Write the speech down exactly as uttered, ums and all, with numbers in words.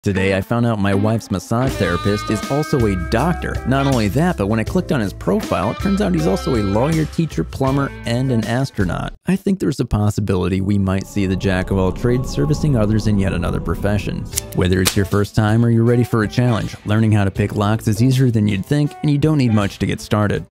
Today, I found out my wife's massage therapist is also a doctor. Not only that, but when I clicked on his profile, it turns out he's also a lawyer, teacher, plumber, and an astronaut. I think there's a possibility we might see the jack of all trades servicing others in yet another profession. Whether it's your first time or you're ready for a challenge, learning how to pick locks is easier than you'd think, and you don't need much to get started.